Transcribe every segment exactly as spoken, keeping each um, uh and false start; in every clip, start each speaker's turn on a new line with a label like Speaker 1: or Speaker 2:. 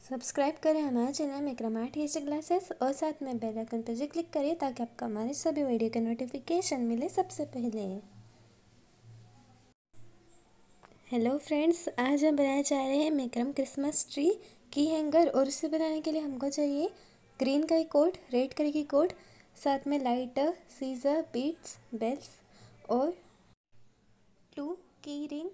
Speaker 1: Subscribe करें हमारा channel Vikram test classes और साथ में बेल आइकन पर जी क्लिक करें ताकि आपको हमारे सभी वीडियो के नोटिफिकेशन मिले सबसे पहले। हेलो फ्रेंड्स, आज हम बनाने जा रहे हैं विक्रम क्रिसमस ट्री की हैंगर। और उसे बनाने के लिए हमको चाहिए green colour cord, red colour की कोड, साथ में लाइटर, सीजर, बीड्स, बेल्स और टू की रिंग।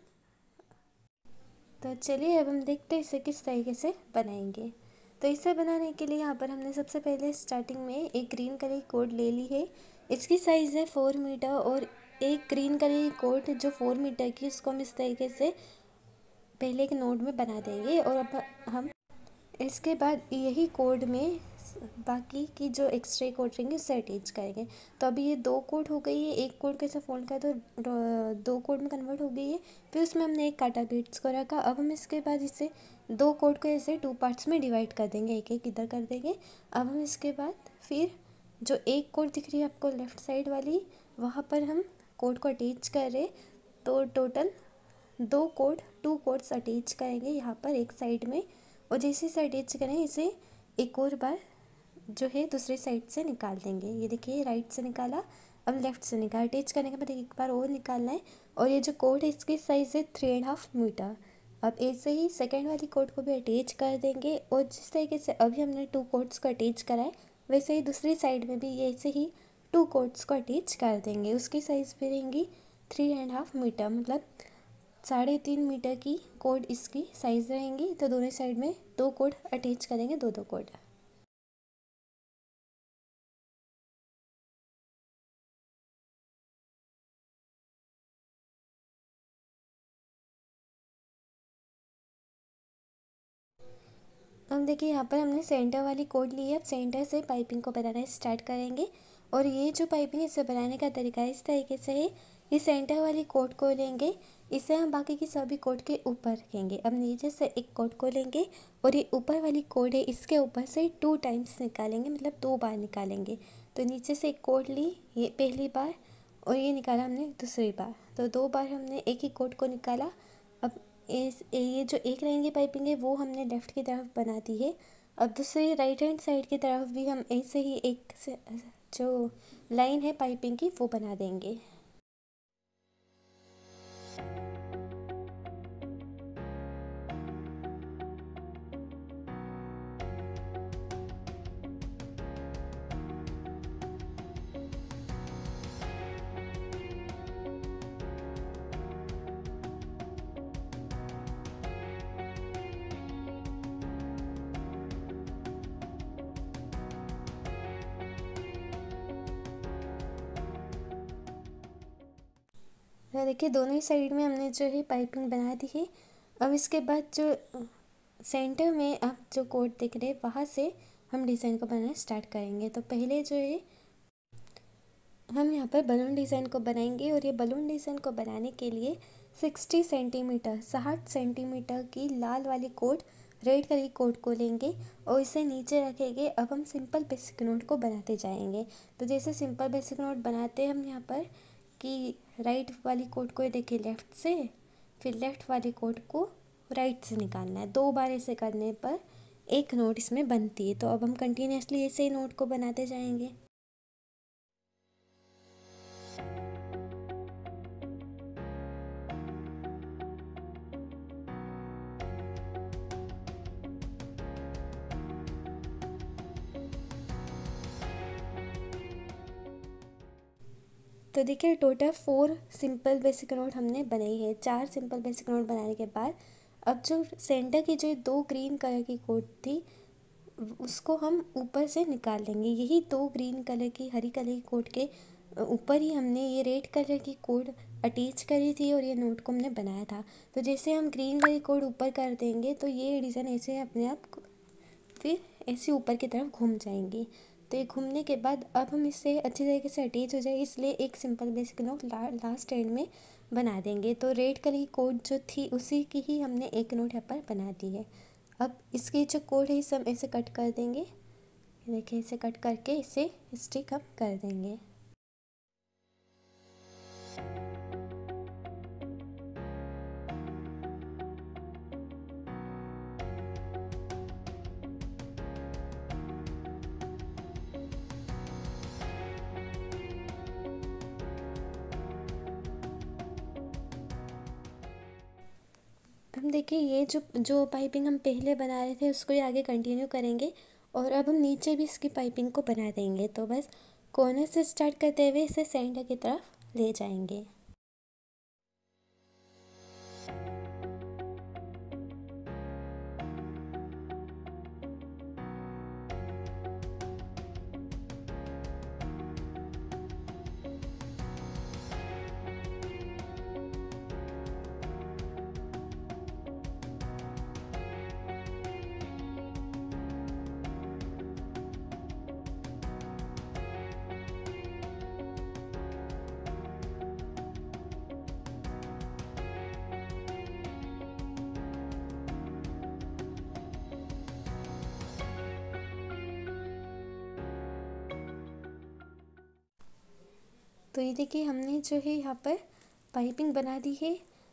Speaker 1: तो चलिए अब हम देखते हैं इसे किस तरीके से बनाएंगे। तो इसे बनाने के लिए यहाँ पर हमने सबसे पहले स्टार्टिंग में एक ग्रीन कलर की कोड ले ली है। इसकी साइज़ है फोर मीटर और एक ग्रीन कलर की कोड जो फोर मीटर की, उसको हम इस तरीके से पहले एक नोट में बना देंगे। और अब हम इसके बाद यही कोड में बाकी की जो एक्स्ट्रा कोड रहेंगे उससे अटैच करेंगे। तो अभी ये दो कोड हो गई है, एक कोड कैसे फोल्ड किया तो दो कोड में कन्वर्ट हो गई है। फिर उसमें हमने एक काटा बीट्स को रखा। अब हम इसके बाद इसे दो कोड को ऐसे टू पार्ट्स में डिवाइड कर देंगे, एक एक इधर कर देंगे। अब हम इसके बाद फिर जो एक कोड दिख रही है आपको लेफ़्ट साइड वाली, वहाँ पर हम कोड को अटैच कर रहे। तो टोटल दो कोड टू कोड्स अटैच करेंगे यहाँ पर एक साइड में। और जैसे इसे अटैच करें इसे एक और बार जो है दूसरी साइड से निकाल देंगे। ये देखिए राइट से निकाला, अब लेफ़्ट से निकाल। अटैच करने के बाद एक बार और निकालना है। और ये जो कोड है इसकी साइज़ है थ्री एंड हाफ मीटर। अब ऐसे ही सेकेंड वाली कोड को भी अटैच कर देंगे। और जिस तरीके से अभी हमने टू कोड्स को अटैच करा है वैसे ही दूसरी साइड में भी ये ऐसे ही टू कोड्स को अटैच कर देंगे। उसकी साइज़ भी रहेंगी थ्री एंड हाफ मीटर, मतलब साढ़े तीन मीटर की कोड इसकी साइज़ रहेंगी। तो दोनों साइड में दो कोड अटैच करेंगे, दो दो कोड। अब देखिए यहाँ पर हमने सेंटर वाली कोड ली है। अब सेंटर से पाइपिंग को बनाना स्टार्ट करेंगे। और ये जो पाइपिंग है इसे बनाने का तरीका इस तरीके से है। ये सेंटर वाली कोड को लेंगे, इसे हम बाकी की सभी कोड के ऊपर रखेंगे। अब नीचे से एक कोड को लेंगे और ये ऊपर वाली कोड है इसके ऊपर से टू टाइम्स निकालेंगे, मतलब दो बार निकालेंगे। तो नीचे से एक कोड ली ये पहली बार और ये निकाला हमने दूसरी बार, तो दो बार हमने एक ही कोड को निकाला। अब इस ये जो एक लाइन की पाइपिंग है वो हमने लेफ़्ट की तरफ बना दी है। अब दूसरी राइट हैंड साइड की तरफ भी हम ऐसे ही एक से जो लाइन है पाइपिंग की वो बना देंगे। तो देखिए दोनों ही साइड में हमने जो है पाइपिंग बना दी है। अब इसके बाद जो सेंटर में आप जो कोड देख रहे हैं वहाँ से हम डिज़ाइन को बनाना स्टार्ट करेंगे। तो पहले जो है हम यहाँ पर बलून डिज़ाइन को बनाएंगे। और ये बलून डिज़ाइन को बनाने के लिए सिक्सटी सेंटीमीटर साठ सेंटीमीटर की लाल वाली कोड, रेड कलर की कोड को लेंगे और इसे नीचे रखेंगे। अब हम सिंपल बेसिक नोट को बनाते जाएंगे। तो जैसे सिंपल बेसिक नोट बनाते हैं हम यहाँ पर कि राइट वाली कोड को देखिए लेफ़्ट से, फिर लेफ़्ट वाली कोड को राइट से निकालना है। दो बार ऐसे करने पर एक नोट इसमें बनती है। तो अब हम कंटिन्यूसली ऐसे ही नोट को बनाते जाएंगे। तो देखिए total four simple basic knot हमने बनाई है। चार सिंपल बेसिक नोट बनाने के बाद अब जो सेंटर की जो दो ग्रीन कलर की कोड थी उसको हम ऊपर से निकाल लेंगे। यही दो ग्रीन कलर की हरी कलर की कोड के ऊपर ही हमने ये रेड कलर की कोड अटैच करी थी और ये नोट को हमने बनाया था। तो जैसे हम ग्रीन कलर की कोड ऊपर कर देंगे तो ये डिज़ाइन ऐसे अपने आप फिर ऐसे ऊपर की तरफ घूम जाएंगी। तो ये घूमने के बाद अब हम इससे अच्छी तरीके से अटैच हो जाए इसलिए एक सिंपल बेसिक नोट ला, लास्ट एंड में बना देंगे। तो रेड कलर की कोड जो थी उसी की ही हमने एक नोट यहाँ पर बना दी है। अब इसकी जो कोड है इसे हम ऐसे कट कर देंगे। देखिए इसे कट करके इसे स्टिक हम कर देंगे। हम देखिए ये जो जो पाइपिंग हम पहले बना रहे थे उसको ही आगे कंटिन्यू करेंगे और अब हम नीचे भी इसकी पाइपिंग को बना देंगे। तो बस कोने से स्टार्ट करते हुए इसे सेंटर की तरफ ले जाएंगे। तो ये देखिए हमने जो है यहाँ पर पाइपिंग बना दी है।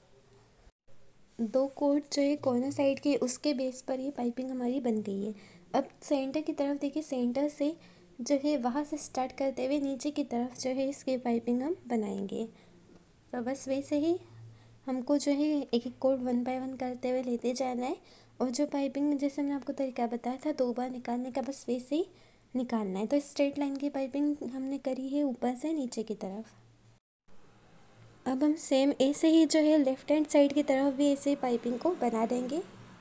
Speaker 1: दो कोट जो है कॉर्नर साइड के उसके बेस पर ये पाइपिंग हमारी बन गई है। अब सेंटर की तरफ देखिए, सेंटर से जो है वहाँ से स्टार्ट करते हुए नीचे की तरफ जो है इसकी पाइपिंग हम बनाएंगे। तो बस वैसे ही हमको जो है एक एक कोट वन बाय वन करते हुए लेते जाना है और जो पाइपिंग जैसे मैंने आपको तरीका बताया था दो बार निकालने का, बस वैसे ही निकालना है। तो स्ट्रेट लाइन की पाइपिंग हमने करी है ऊपर से नीचे की तरफ। अब हम सेम ऐसे ही जो है लेफ्ट हैंड साइड की तरफ भी ऐसे ही पाइपिंग को बना देंगे।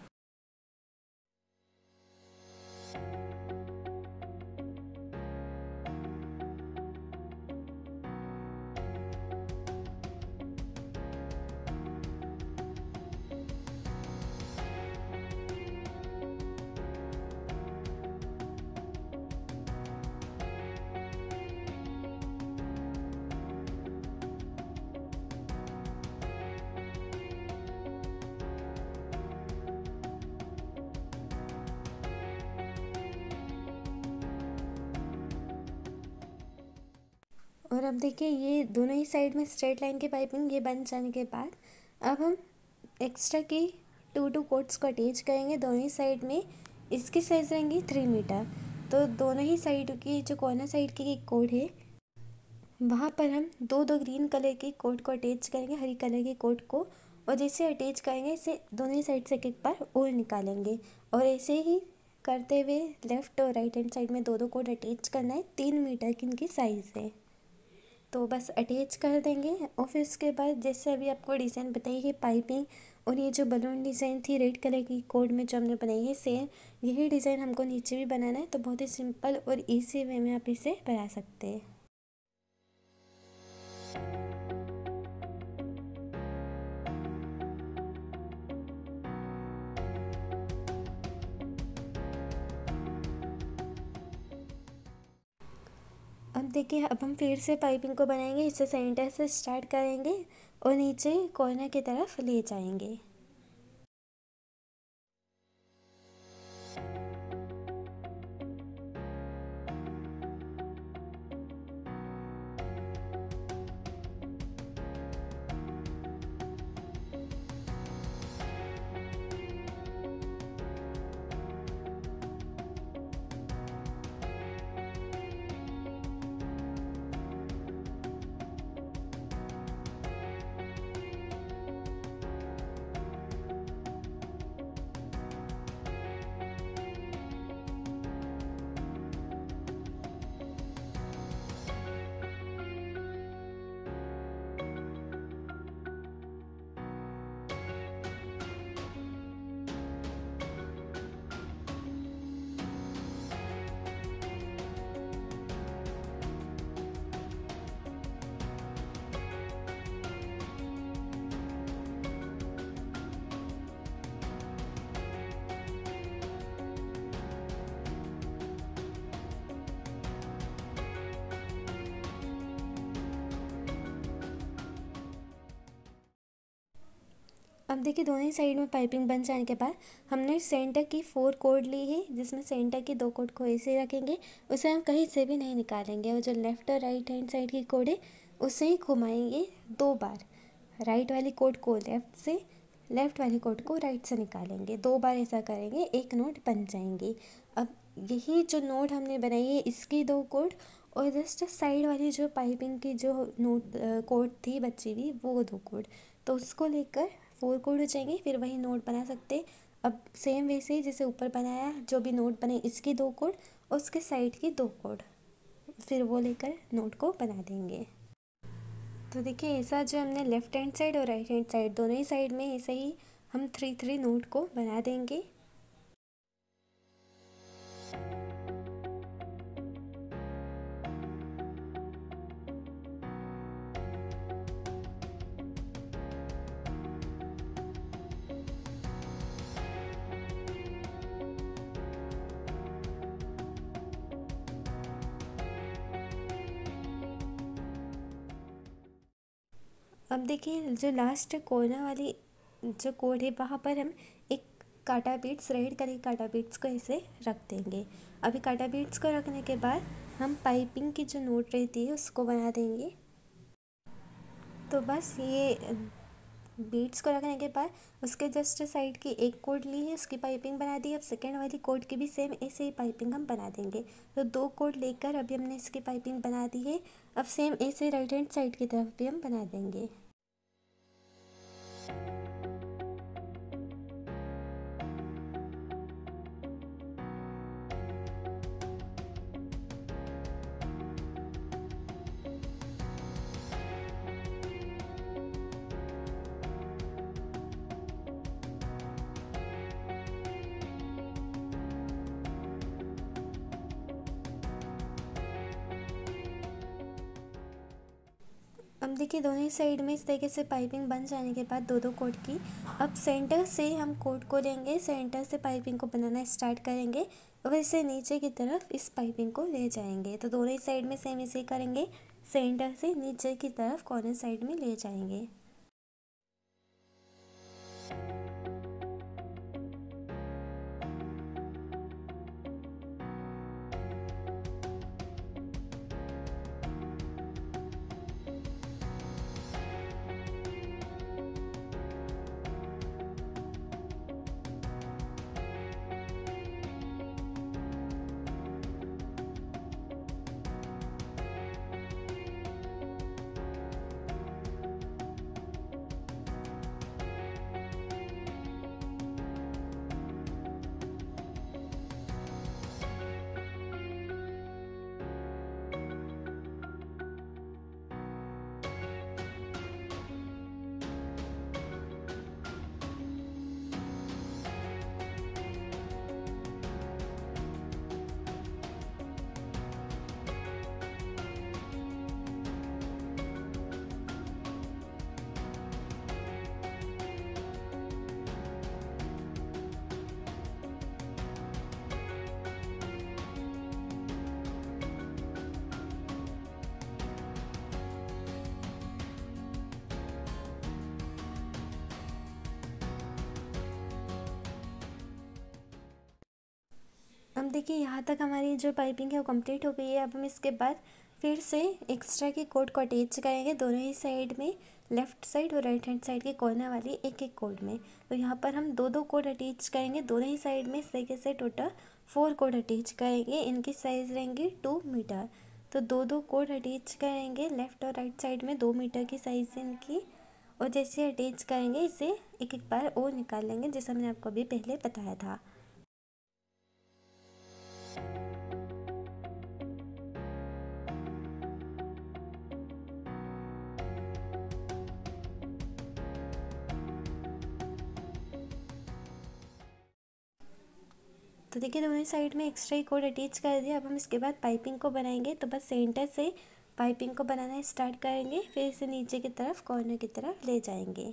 Speaker 1: और अब देखिए ये दोनों ही साइड में स्ट्रेट लाइन की पाइपिंग ये बन जाने के बाद अब हम एक्स्ट्रा की टू टू कोट्स को अटैच करेंगे दोनों ही साइड में। इसकी साइज़ रहेंगी थ्री मीटर। तो दोनों ही साइड की जो कॉर्नर साइड की एक कोड है वहाँ पर हम दो दो ग्रीन कलर की कोट को अटैच करेंगे हरी कलर की कोट को, और जैसे अटैच करेंगे इसे दोनों ही साइड से एक एक बार और निकालेंगे और ऐसे ही करते हुए लेफ़्ट और राइट हैंड साइड में दो दो कोट अटैच करना है। तीन मीटर की इनकी साइज़ है। तो बस अटैच कर देंगे और फिर उसके बाद जैसे अभी आपको डिज़ाइन बताई है पाइपिंग और ये जो बलून डिज़ाइन थी रेड कलर की कोड में जो हमने बनाई है सेम यही डिज़ाइन हमको नीचे भी बनाना है। तो बहुत ही सिंपल और इजी वे में आप इसे बना सकते हैं। अब देखिए अब हम फिर से पाइपिंग को बनाएंगे। इसे सेंटर से स्टार्ट करेंगे और नीचे कॉर्नर की तरफ ले जाएंगे। अब देखिए दोनों ही साइड में पाइपिंग बन जाने के बाद हमने सेंटर की फोर कोड ली है जिसमें सेंटर की दो कोड को ऐसे रखेंगे। उसे हम कहीं से भी नहीं निकालेंगे और जो लेफ़्ट और राइट हैंड साइड की कोड है उसे ही घुमाएंगे दो बार। राइट वाली कोड को लेफ़्ट से, लेफ़्ट वाली कोड को राइट से निकालेंगे। दो बार ऐसा करेंगे एक नोट बन जाएंगी। अब यही जो नोट हमने बनाई है इसकी दो कोड और जस्ट साइड वाली जो पाइपिंग की जो नोट कोड थी बची हुई वो दो कोड, तो उसको लेकर फोर कोड हो जाएंगे, फिर वही नोट बना सकते। अब सेम वैसे ही जैसे ऊपर बनाया, जो भी नोट बने इसकी दो कोड और उसके साइड की दो कोड, फिर वो लेकर नोट को बना देंगे। तो देखिए ऐसा जो हमने लेफ़्ट हैंड साइड और राइट हैंड साइड दोनों ही साइड में ऐसे ही हम थ्री थ्री नोट को बना देंगे। अब देखिए जो लास्ट कोना वाली जो कोड है वहाँ पर हम एक काटा बीट्स, रेड कलर काटा बीट्स को ऐसे रख देंगे। अभी काटा बीट्स को रखने के बाद हम पाइपिंग की जो नोट रहती है उसको बना देंगे। तो बस ये बीट्स को रखने के बाद उसके जस्ट साइड की एक कोड ली है, उसकी पाइपिंग बना दी। अब सेकेंड वाली कोड की भी सेम ऐसे ही पाइपिंग हम बना देंगे। तो दो कोड लेकर अभी हमने इसकी पाइपिंग बना दी है। अब सेम ऐसे राइट हैंड साइड की तरफ भी हम बना देंगे। अब देखिए दोनों ही साइड में इस तरीके से पाइपिंग बन जाने के बाद दो दो कोड की, अब सेंटर से हम कोड को लेंगे, सेंटर से पाइपिंग को बनाना स्टार्ट करेंगे, वैसे नीचे की तरफ इस पाइपिंग को ले जाएंगे। तो दोनों ही साइड में सेम इसे करेंगे, सेंटर से नीचे की तरफ कॉर्नर साइड में ले जाएंगे। अब देखिए यहाँ तक हमारी जो पाइपिंग है वो कंप्लीट हो गई है। अब हम इसके बाद फिर से एक्स्ट्रा की कोड को अटैच करेंगे दोनों ही साइड में, लेफ़्ट साइड और राइट हैंड साइड के कॉर्नर वाली एक एक कोड में। तो यहाँ पर हम दो दो कोड अटैच करेंगे दोनों ही साइड में, इस तरीके से टोटल फोर कोड अटैच करेंगे। इनकी साइज़ रहेंगी टू मीटर। तो दो दो कोड अटैच करेंगे लेफ़्ट और राइट साइड में, दो मीटर की साइज़ इनकी। और जैसे अटैच करेंगे इसे एक एक बार और निकाल लेंगे, जैसा मैंने आपको अभी पहले बताया था। तो देखिए दोनों साइड में एक्स्ट्रा ही कोड अटैच कर दिया। अब हम इसके बाद पाइपिंग को बनाएंगे। तो बस सेंटर से पाइपिंग को बनाना स्टार्ट करेंगे, फिर इसे नीचे की तरफ कॉर्नर की तरफ ले जाएंगे।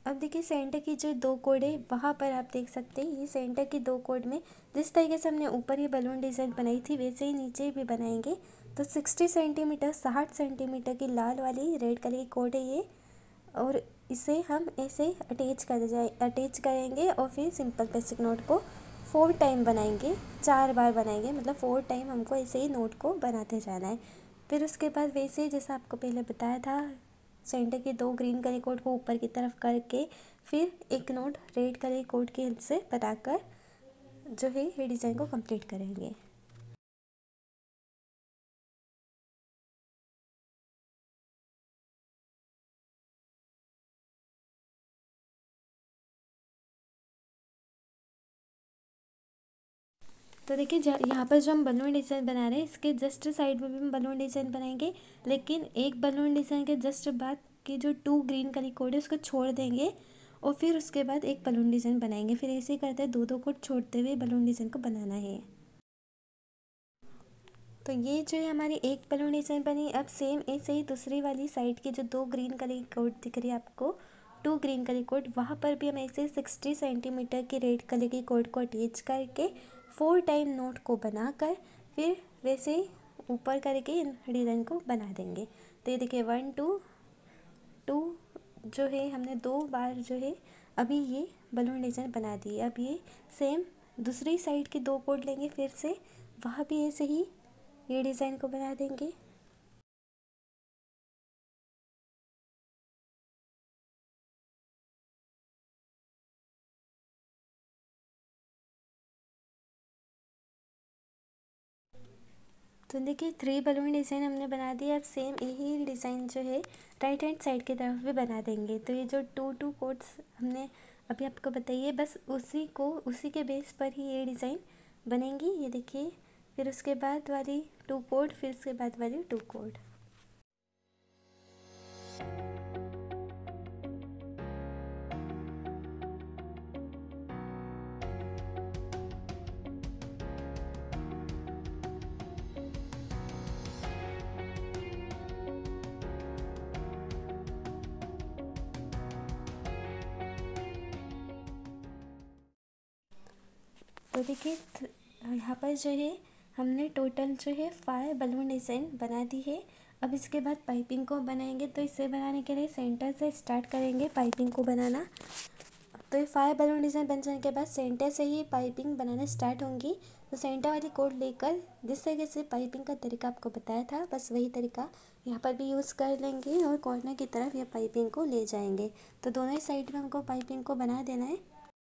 Speaker 1: अब देखिए सेंटर की जो दो कोड है वहाँ पर आप देख सकते हैं, ये सेंटर की दो कोड में जिस तरीके से हमने ऊपर ये बलून डिज़ाइन बनाई थी वैसे ही नीचे भी बनाएंगे। तो साठ सेंटीमीटर साठ सेंटीमीटर की लाल वाली रेड कलर की कोड है ये, और इसे हम ऐसे अटैच कर जाए अटैच करेंगे और फिर सिंपल बेसिक नोट को फोर टाइम बनाएंगे, चार बार बनाएंगे, मतलब फोर टाइम हमको ऐसे ही नोट को बनाते जाना है। फिर उसके बाद वैसे ही जैसा आपको पहले बताया था, सेंटर के दो ग्रीन कलर कोड को ऊपर की तरफ करके फिर एक नोट रेड कलर कोड की हेल्प से बनाकर जो है ये डिज़ाइन को कंप्लीट करेंगे। तो देखिए यहाँ पर जो हम बलून डिज़ाइन बना रहे हैं इसके जस्ट साइड में भी हम बलून डिज़ाइन बनाएंगे, लेकिन एक बलून डिज़ाइन के जस्ट बाद की जो टू ग्रीन कलर कोड है उसको छोड़ देंगे और फिर उसके बाद एक बलून डिज़ाइन बनाएंगे। फिर ऐसे ही करते हैं, दो दो कोड छोड़ते हुए बलून डिज़ाइन को बनाना है। तो ये जो है हमारी एक बलून डिज़ाइन बनी। अब सेम ऐसे ही दूसरी वाली साइड की जो दो ग्रीन कलर की कोड दिख रही है आपको, टू ग्रीन कलर कोड, वहाँ पर भी हम ऐसे सिक्सटी सेंटीमीटर की रेड कलर की कोड को अटैच करके फोर टाइम नोट को बनाकर फिर वैसे ही ऊपर करके डिज़ाइन को बना देंगे। तो ये देखिए वन टू टू जो है हमने दो बार जो है अभी ये बलून डिज़ाइन बना दी है। अब ये सेम दूसरी साइड की दो कोड लेंगे, फिर से वहाँ भी ऐसे ही ये डिज़ाइन को बना देंगे। तो देखिए थ्री बलून डिज़ाइन हमने बना दिया। अब सेम यही डिज़ाइन जो है राइट हैंड साइड की तरफ भी बना देंगे। तो ये जो टू टू कोड्स हमने अभी आपको बताइए, बस उसी को उसी के बेस पर ही ये डिज़ाइन बनेंगी। ये देखिए, फिर उसके बाद वाली टू कोड, फिर उसके बाद वाली टू कोड। तो देखिए यहाँ पर जो है हमने टोटल जो है फाइव बलून डिज़ाइन बना दी है। अब इसके बाद पाइपिंग को बनाएंगे। तो इसे बनाने के लिए सेंटर से स्टार्ट करेंगे पाइपिंग को बनाना। तो ये फाइव बलून डिज़ाइन बन जाने के बाद सेंटर से ही पाइपिंग बनाना स्टार्ट होंगी। तो सेंटर वाली कोड लेकर जिस तरीके से पाइपिंग का तरीका आपको बताया था, बस वही तरीका यहाँ पर भी यूज़ कर लेंगे और कॉर्नर की तरफ ये पाइपिंग को ले जाएंगे। तो दोनों ही साइड में हमको पाइपिंग को बना देना है।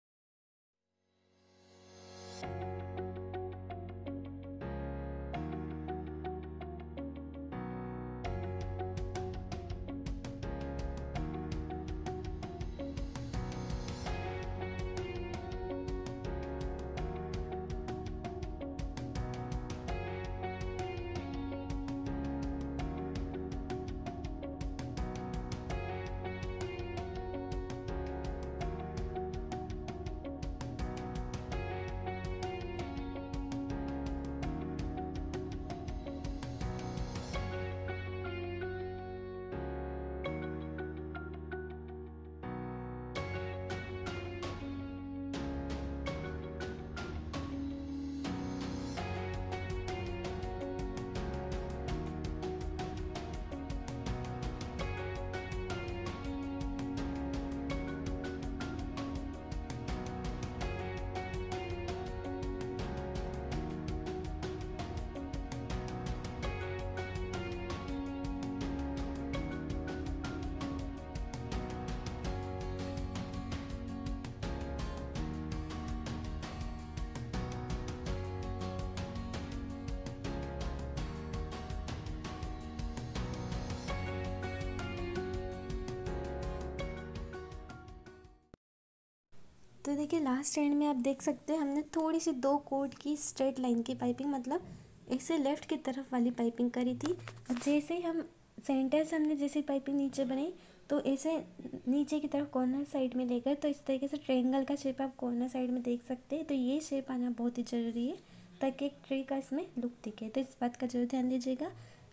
Speaker 1: तो देखिए लास्ट एंड में आप देख सकते हैं हमने थोड़ी सी दो कोड की स्ट्रेट लाइन की पाइपिंग, मतलब इससे लेफ़्ट की तरफ वाली पाइपिंग करी थी। जैसे ही हम सेंटर से हमने जैसे पाइपिंग नीचे बनाई तो ऐसे नीचे की तरफ कॉर्नर साइड में लेकर, तो इस तरीके से ट्रायंगल का शेप आप कॉर्नर साइड में देख सकते हैं। तो ये शेप आना बहुत ही ज़रूरी है ताकि एक ट्री का इसमें लुक दिखे। तो इस बात का जरूर ध्यान दीजिएगा।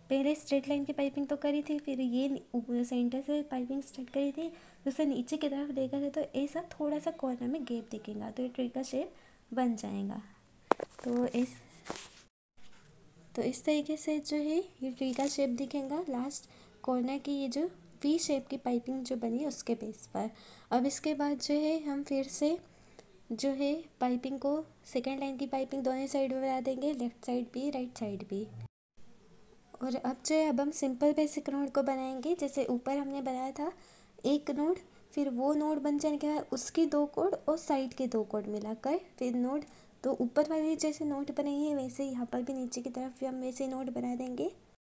Speaker 1: पहले स्ट्रेट लाइन की पाइपिंग तो करी थी, फिर ये सेंटर से पाइपिंग स्टार्ट करी थी, दूसरा नीचे की तरफ देखा था तो ऐसा थोड़ा सा कॉर्नर में गैप दिखेगा तो ये ट्री का शेप बन जाएगा। तो इस तो इस तरीके से जो है ये ट्री का शेप दिखेगा लास्ट कॉर्नर की, ये जो वी शेप की पाइपिंग जो बनी है उसके बेस पर। अब इसके बाद जो है हम फिर से जो है पाइपिंग को सेकेंड लाइन की पाइपिंग दोनों साइड में बना देंगे, लेफ्ट साइड भी राइट साइड भी। और अब जो है अब हम सिंपल बेसिक नोड को बनाएंगे। जैसे ऊपर हमने बनाया था एक नोड, फिर वो नोड बन जाने के बाद उसकी दो कोड और साइड के दो कोड मिलाकर फिर नोड, तो ऊपर वाली जैसे नोड बनाई है वैसे यहाँ पर भी नीचे की तरफ भी हम वैसे नोड बना देंगे।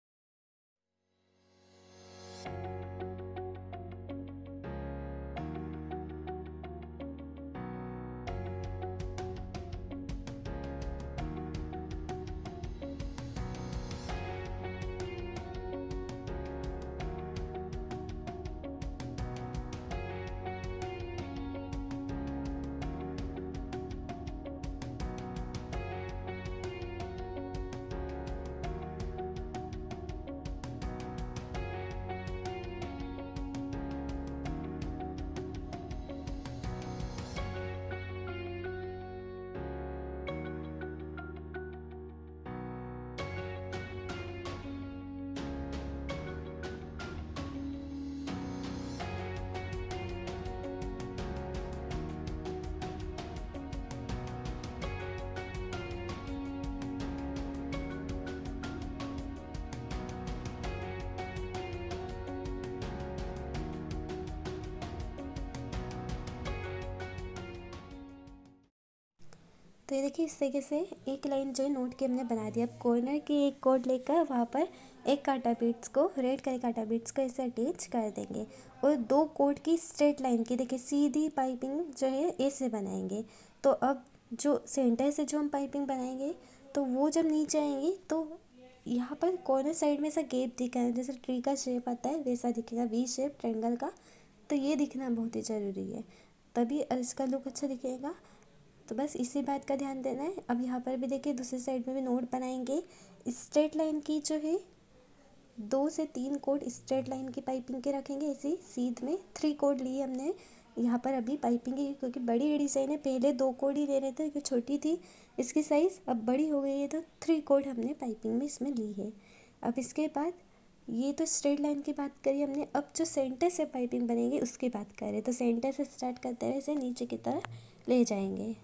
Speaker 1: तो ये देखिए इस तरीके से एक लाइन जो है नोट की हमने बना दी। अब कॉर्नर की एक कोड लेकर वहाँ पर एक कांटा बीट्स को रेड कलर कांटा बीट्स को ऐसे अटैच कर देंगे और दो कोड की स्ट्रेट लाइन की देखिए सीधी पाइपिंग जो है ऐसे बनाएंगे। तो अब जो सेंटर से जो हम पाइपिंग बनाएंगे तो वो जब नीचे आएंगे तो यहाँ पर कॉर्नर साइड में ऐसा गैप दिखा है, जैसे ट्री का शेप आता है वैसा दिखेगा, वी शेप ट्रायंगल का। तो ये दिखना बहुत ही ज़रूरी है, तभी इसका लुक अच्छा दिखेगा। तो बस इसी बात का ध्यान देना है। अब यहाँ पर भी देखिए दूसरी साइड में भी नोट बनाएंगे। स्ट्रेट लाइन की जो है दो से तीन कोड स्ट्रेट लाइन की पाइपिंग के रखेंगे, इसी सीध में थ्री कोड लिए हमने यहाँ पर अभी पाइपिंग की, क्योंकि बड़ी डिज़ाइन है पहले दो कोड ही ले रहे थे क्योंकि छोटी थी इसकी साइज़, अब बड़ी हो गई है तो थ्री कोड हमने पाइपिंग में इसमें ली है। अब इसके बाद ये तो स्ट्रेट लाइन की बात करी हमने, अब जो सेंटर से पाइपिंग बनेगी उसकी बात करें तो सेंटर से स्टार्ट करते हुए इसे नीचे की तरफ ले जाएंगे।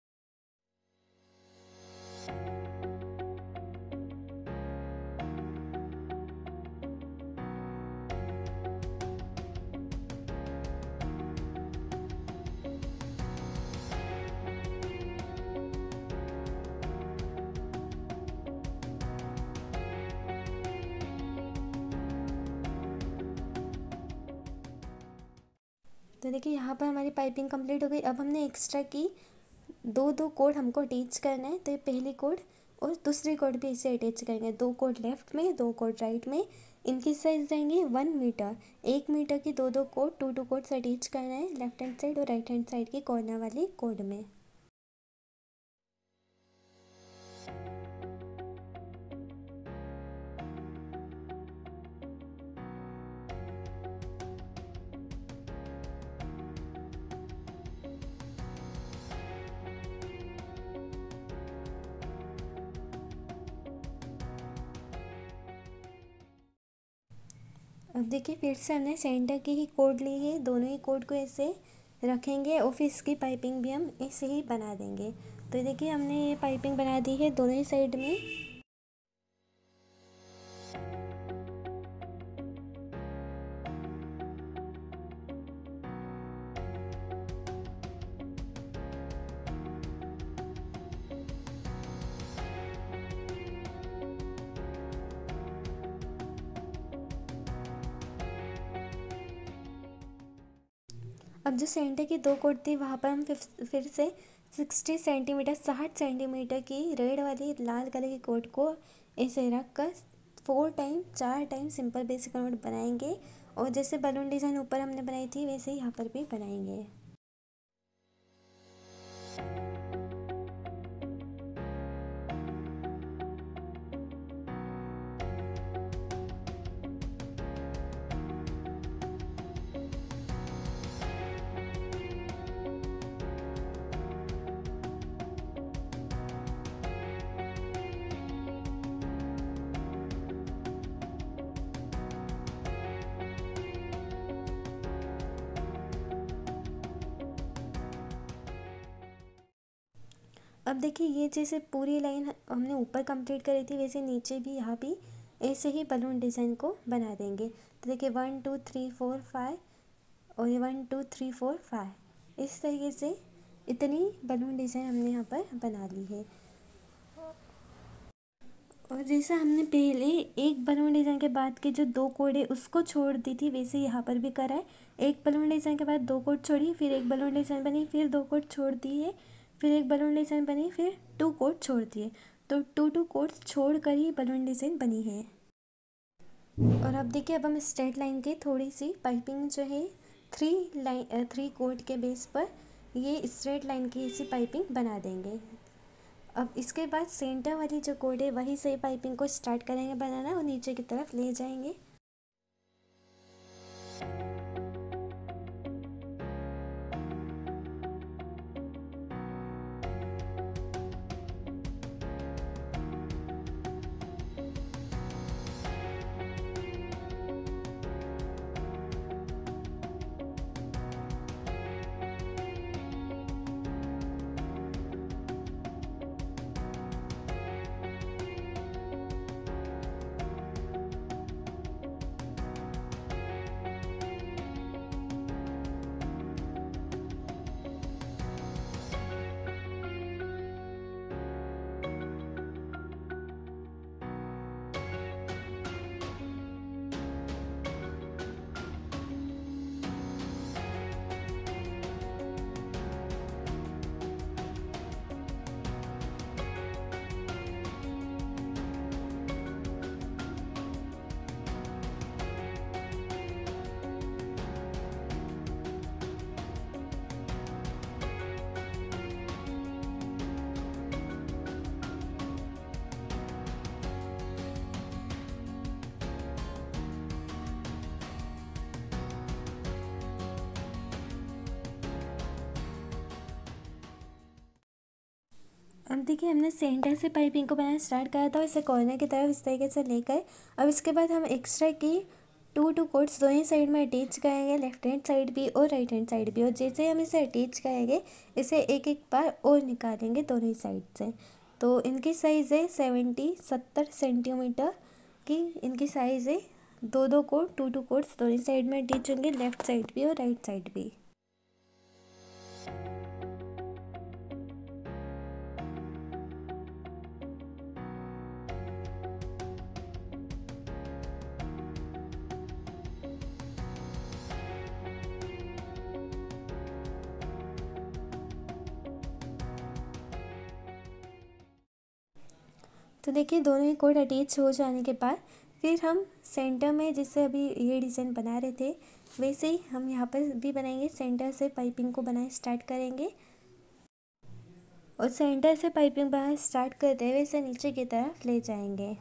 Speaker 1: तो देखिए यहाँ पर हमारी पाइपिंग कंप्लीट हो गई। अब हमने एक्स्ट्रा की दो दो कोड हमको अटैच करना है, तो ये पहली कोड और दूसरी कोड भी इसे अटैच करेंगे। दो कोड लेफ्ट में दो कोड राइट में, इनकी साइज रहेंगी वन मीटर। एक मीटर की दो दो cord two two cords attach करना है लेफ्ट हैंड साइड और राइट हैंड साइड की कॉर्नर वाली कोड में। अब देखिए फिर से हमने सेंटर की ही कोड ली है, दोनों ही कोड को ऐसे रखेंगे और फिर इसकी पाइपिंग भी हम ऐसे ही बना देंगे। तो देखिए हमने ये पाइपिंग बना दी है दोनों ही साइड में। अब जो सेंटर की दो कोट थी वहाँ पर हम फिर से सिक्सटी सेंटीमीटर साठ सेंटीमीटर की रेड वाली लाल कलर की कोट को ऐसे रख कर फोर टाइम चार टाइम सिंपल बेसिक नोट बनाएंगे और जैसे बलून डिज़ाइन ऊपर हमने बनाई थी वैसे ही यहाँ पर भी बनाएंगे। अब देखिए ये जैसे पूरी लाइन हमने ऊपर कंप्लीट करी थी, वैसे नीचे भी यहाँ भी ऐसे ही बलून डिज़ाइन को बना देंगे। तो देखिए one two three four five और ये one two three four five, इस तरीके से इतनी बलून डिज़ाइन हमने यहाँ पर बना ली है। और जैसा हमने पहले एक बलून डिज़ाइन के बाद के जो दो कोड है उसको छोड़ दी थी, वैसे यहाँ पर भी करा है। एक बलून डिज़ाइन के बाद दो कोड छोड़ी, फिर एक बलून डिज़ाइन बनी, फिर दो कोड छोड़ दिए, फिर एक बलून डिज़ाइन बनी, फिर टू कोड छोड़ दिए। तो टू टू कोड्स छोड़ कर ही बलून डिज़ाइन बनी है। और अब देखिए अब हम स्ट्रेट लाइन की थोड़ी सी पाइपिंग जो है थ्री लाइन थ्री कोड के बेस पर ये स्ट्रेट लाइन की ऐसी पाइपिंग बना देंगे। अब इसके बाद सेंटर वाली जो कोड है वहीं से पाइपिंग को स्टार्ट करेंगे बनाना और नीचे की तरफ ले जाएंगे। अब देखिए हमने सेंटर से पाइपिंग को बनाना स्टार्ट करा था, इसे कॉर्नर की तरफ इस तरीके से लेकर अब इसके बाद हम एक्स्ट्रा की टू टू कोड्स दोनों साइड में अटैच करेंगे, लेफ्ट हैंड साइड भी और राइट हैंड साइड भी। और जैसे हम इसे अटैच करेंगे इसे एक एक बार और निकालेंगे दोनों साइड से। तो इनकी साइज़ है सेवेंटी सत्तर सेंटीमीटर की इनकी साइज़ है। दो दो कोड टू टू कोड्स दोनों साइड में अटैच होंगे, लेफ्ट साइड भी और राइट साइड भी। तो देखिए दोनों ही कोड अटैच हो जाने के बाद फिर हम सेंटर में जैसे अभी ये डिज़ाइन बना रहे थे वैसे ही हम यहाँ पर भी बनाएंगे। सेंटर से पाइपिंग को बनाना स्टार्ट करेंगे और सेंटर से पाइपिंग बनाना स्टार्ट करते हुए इसे नीचे की तरफ ले जाएंगे।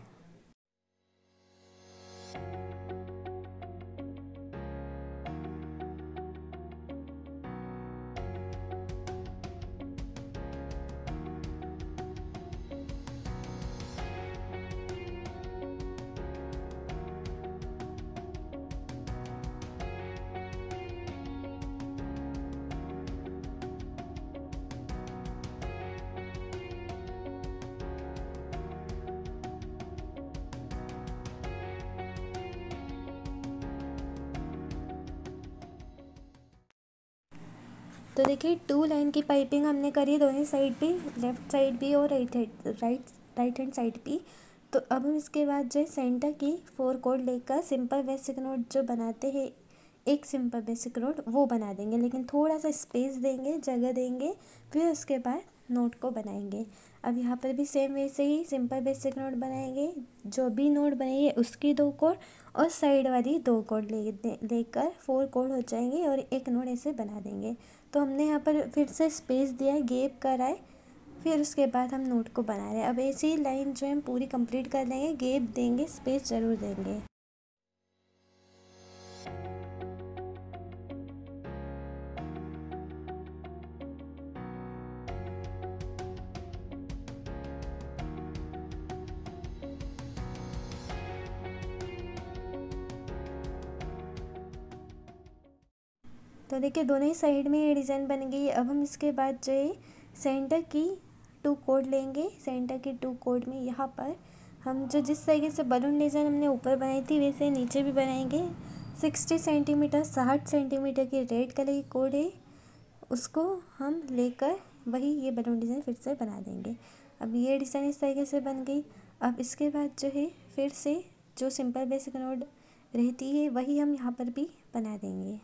Speaker 1: तो देखिए टू लाइन की पाइपिंग हमने करी दोनों साइड भी, लेफ्ट साइड भी और right right right hand side भी। तो अब हम इसके बाद जो सेंटर की फोर कोड लेकर सिंपल बेसिक नोट जो बनाते हैं एक सिंपल बेसिक नोट वो बना देंगे, लेकिन थोड़ा सा स्पेस देंगे, जगह देंगे, फिर उसके बाद नोट को बनाएंगे। अब यहाँ पर भी सेम वैसे ही सिंपल बेसिक नोट बनाएंगे, जो भी नोट बनेगी उसकी दो कोड और साइड वाली दो कोड ले लेकर फोर कोड हो जाएंगे और एक नोट ऐसे बना देंगे। तो हमने यहाँ पर फिर से स्पेस दिया है, गैप करा है, फिर उसके बाद हम नोट को बना रहे हैं। अब ऐसी लाइन जो हम पूरी कंप्लीट कर लेंगे, गैप देंगे, स्पेस ज़रूर देंगे। तो देखिए दोनों ही साइड में ये डिज़ाइन बन गई। अब हम इसके बाद जो है सेंटर की टू कोड लेंगे। सेंटर के टू कोड में यहाँ पर हम जो जिस तरीके से बलून डिज़ाइन हमने ऊपर बनाई थी वैसे नीचे भी बनाएंगे। सिक्सटी सेंटीमीटर साठ सेंटीमीटर की रेड कलर की कोड है, उसको हम लेकर वही ये बलून डिज़ाइन फिर से बना देंगे। अब ये डिज़ाइन इस तरीके से बन गई। अब इसके बाद जो है फिर से जो सिंपल बेसिक नोट रहती है वही हम यहाँ पर भी बना देंगे।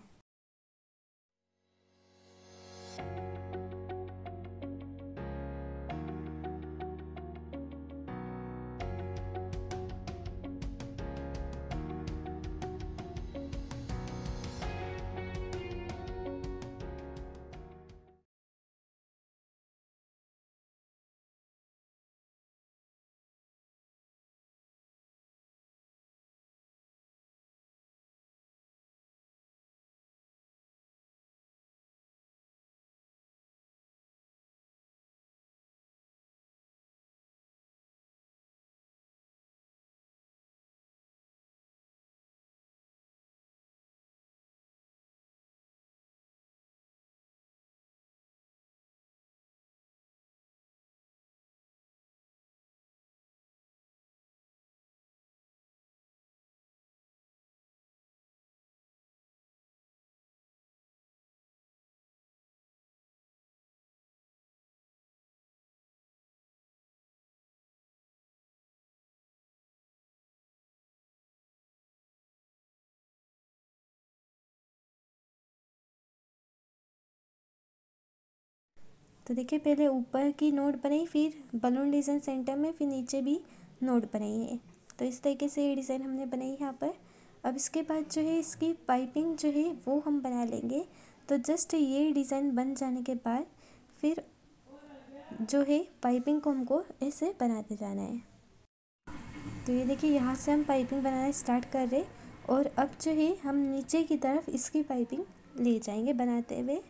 Speaker 1: तो देखिए पहले ऊपर की नोट बनाई, फिर बलून डिज़ाइन सेंटर में, फिर नीचे भी नोट बनाई है। तो इस तरीके से ये डिज़ाइन हमने बनाई यहाँ पर। अब इसके बाद जो है इसकी पाइपिंग जो है वो हम बना लेंगे। तो जस्ट ये डिज़ाइन बन जाने के बाद फिर जो है पाइपिंग को हमको ऐसे बनाते जाना है। तो ये देखिए यहाँ से हम पाइपिंग बनाना स्टार्ट कर रहे, और अब जो है हम नीचे की तरफ इसकी पाइपिंग ले जाएंगे बनाते हुए।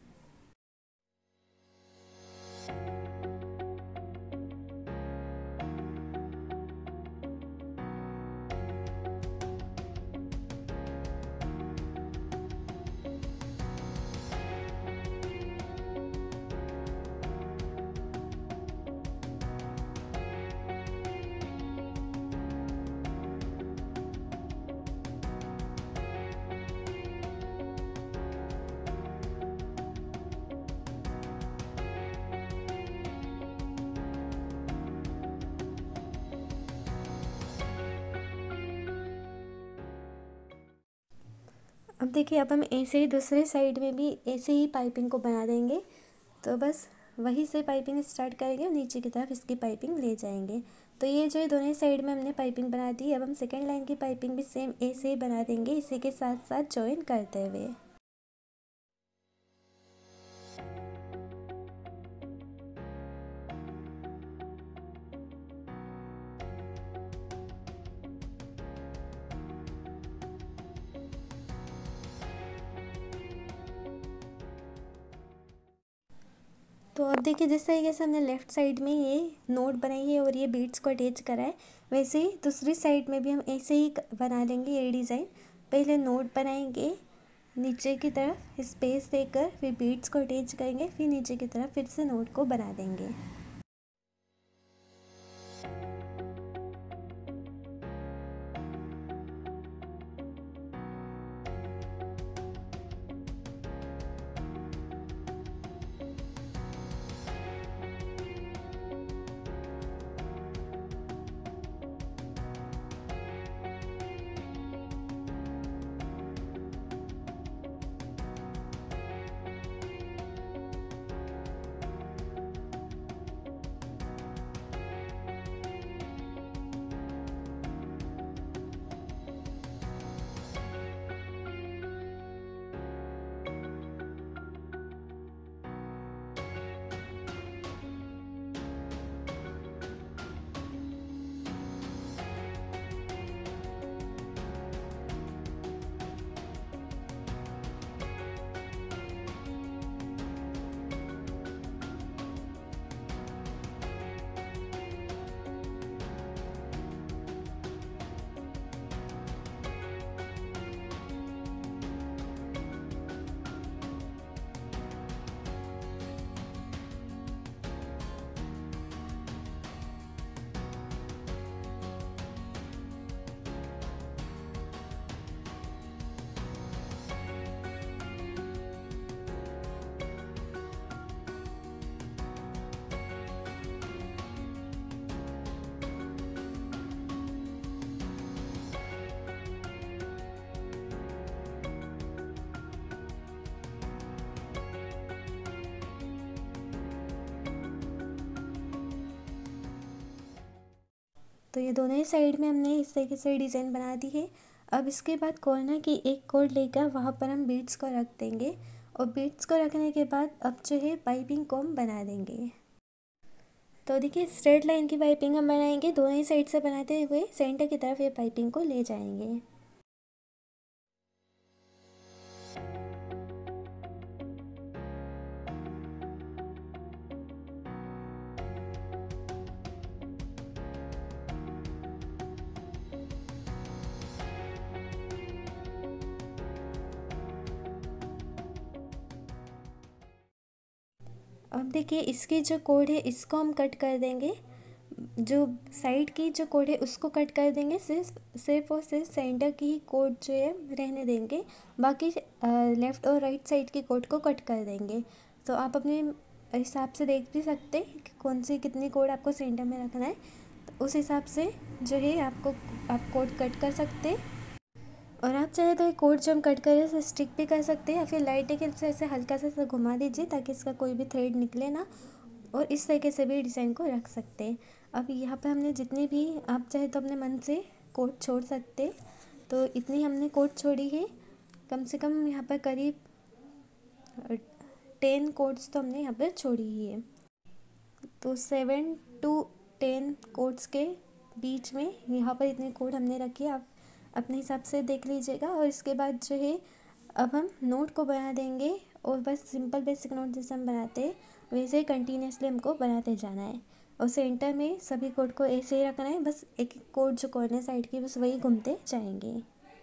Speaker 1: अब देखिए अब हम ऐसे ही दूसरे साइड में भी ऐसे ही पाइपिंग को बना देंगे। तो बस वहीं से पाइपिंग स्टार्ट करेंगे और नीचे की तरफ इसकी पाइपिंग ले जाएंगे। तो ये जो है दोनों साइड में हमने पाइपिंग बना दी। अब हम सेकेंड लाइन की पाइपिंग भी सेम ऐसे ही बना देंगे, इसी के साथ साथ जॉइन करते हुए। तो अब देखिए जिस तरीके से हमने लेफ़्ट साइड में ये नोट बनाई है और ये बीड्स को अटैच करा है, वैसे ही दूसरी साइड में भी हम ऐसे ही बना लेंगे ये डिज़ाइन। पहले नोट बनाएंगे नीचे की तरफ स्पेस देकर, फिर बीड्स को अटैच करेंगे, फिर नीचे की तरफ फिर से नोट को बना देंगे। तो ये दोनों ही साइड में हमने इस तरीके से डिज़ाइन बना दी है। अब इसके बाद कॉर्नर की एक कॉर्ड लेकर वहाँ पर हम बीड्स को रख देंगे और बीड्स को रखने के बाद अब जो है पाइपिंग को हम बना देंगे। तो देखिए स्ट्रेट लाइन की पाइपिंग हम बनाएंगे, दोनों ही साइड से बनाते हुए सेंटर की तरफ ये पाइपिंग को ले जाएंगे। अब देखिए इसकी जो कोड है इसको हम कट कर देंगे, जो साइड की जो कोड है उसको कट कर देंगे, सिर्फ सिर्फ और सिर्फ सेंटर की ही कोड जो है रहने देंगे, बाकी लेफ़्ट और राइट साइड की कोड को कट कर देंगे। तो आप अपने हिसाब से देख भी सकते हैं कि कौन सी कितनी कोड आपको सेंटर में रखना है, तो उस हिसाब से जो है आपको आप कोड कट कर सकते हैं। और आप चाहे तो कोड जो हम कट करें उसे स्टिक भी कर सकते हैं या फिर लाइट के से ऐसे हल्का सा घुमा दीजिए ताकि इसका कोई भी थ्रेड निकले ना, और इस तरीके से भी डिज़ाइन को रख सकते हैं। अब यहाँ पे हमने जितनी भी, आप चाहे तो अपने मन से कोड छोड़ सकते हैं, तो इतनी हमने कोड छोड़ी है, कम से कम यहाँ पर करीब टेन कोड्स तो हमने यहाँ पर छोड़ी ही है। तो सेवन टू टेन कोड्स के बीच में यहाँ पर इतने कोड हमने रखे, आप अपने हिसाब से देख लीजिएगा। और इसके बाद जो है अब हम नोट को बना देंगे, और बस सिंपल बेसिक नोट जैसे हम बनाते हैं वैसे ही कंटिन्यूसली हमको बनाते जाना है। और सेंटर में सभी कोड को ऐसे ही रखना है, बस एक एक कोड जो कॉर्नर साइड की बस वही घूमते जाएंगे।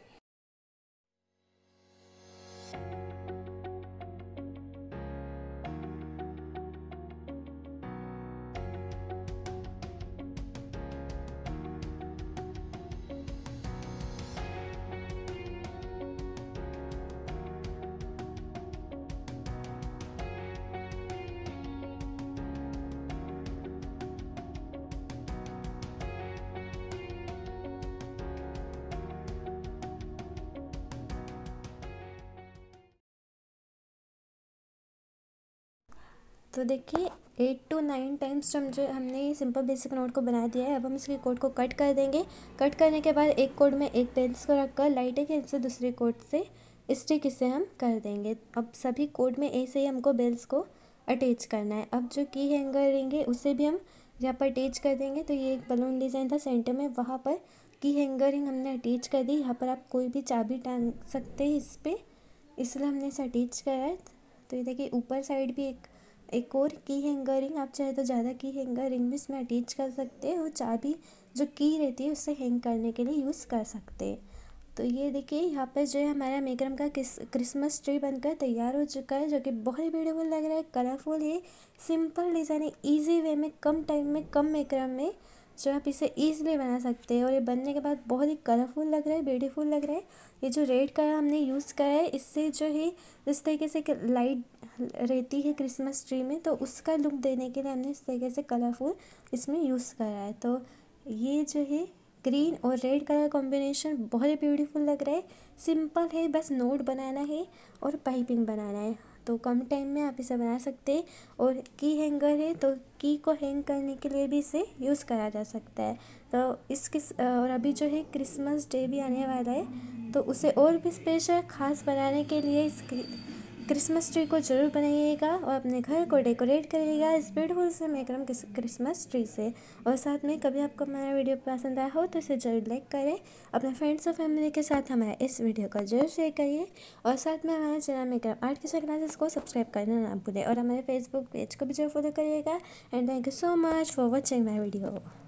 Speaker 1: तो देखिए एट टू नाइन टाइम्स हम जो हमने ये सिंपल बेसिक नोट को बना दिया है। अब हम इसके कोड को कट कर देंगे। कट करने के बाद एक कोड में एक पेंस को रखकर लाइट के से दूसरे कोड से स्टिक इसे हम कर देंगे। अब सभी कोड में ऐसे ही हमको बेल्स को अटैच करना है। अब जो की हैंगर रहेंगे उसे भी हम यहाँ पर अटैच कर देंगे। तो ये एक बलून डिज़ाइन था सेंटर में, वहाँ पर की हैंगरिंग हमने अटैच कर दी। यहाँ पर आप कोई भी चाबी टांग सकते हैं इस पर, इसलिए हमने इसे अटैच करा है। तो ये देखिए ऊपर साइड भी एक एक और की हैंगरिंग, आप चाहे तो ज़्यादा की हैंगरिंग भी इसमें अटैच कर सकते हैं, और चाबी जो की रहती है उससे हैंग करने के लिए यूज़ कर सकते हैं। तो ये देखिए यहाँ पर जो है हमारा मेकरम का किस क्रिसमस ट्री बनकर तैयार हो चुका है, जो कि बहुत ही ब्यूटीफुल लग रहा है, कलरफुल है, सिंपल डिज़ाइन है, ईजी वे में, कम टाइम में, कम मेकरम में जो आप इसे ईजिली बना सकते हैं। और ये बनने के बाद बहुत ही कलरफुल लग रहा है, ब्यूटीफुल लग रहा है। ये जो रेड कलर हमने यूज़ करा है इससे जो है जिस तरीके से लाइट रहती है क्रिसमस ट्री में, तो उसका लुक देने के लिए हमने इस तरीके से कलरफुल इसमें यूज़ करा है। तो ये जो है ग्रीन और रेड कलर कॉम्बिनेशन बहुत ही ब्यूटीफुल लग रहा है, सिंपल है, बस नोट बनाना है और पाइपिंग बनाना है, तो कम टाइम में आप इसे बना सकते हैं। और की हैंगर है तो की को हैंग करने के लिए भी इसे यूज़ करा जा सकता है। तो इस किस और अभी जो है क्रिसमस डे भी आने वाला है, तो उसे और भी स्पेशल ख़ास बनाने के लिए इस क्रिसमस ट्री को ज़रूर बनाइएगा और अपने घर को डेकोरेट करिएगा इस ब्यूटीफुल से मेकरम क्रिसमस ट्री से। और साथ में कभी आपको हमारा वीडियो पसंद आया हो तो इसे ज़रूर लाइक करें, अपने फ्रेंड्स और फैमिली के साथ हमारे इस वीडियो को जरूर शेयर करिए, और साथ में हमारे channel macrame art kitchen classes को सब्सक्राइब करना ना भूलें, और हमारे फेसबुक पेज को भी जरूर फॉलो करिएगा। And thank you so much for watching my video.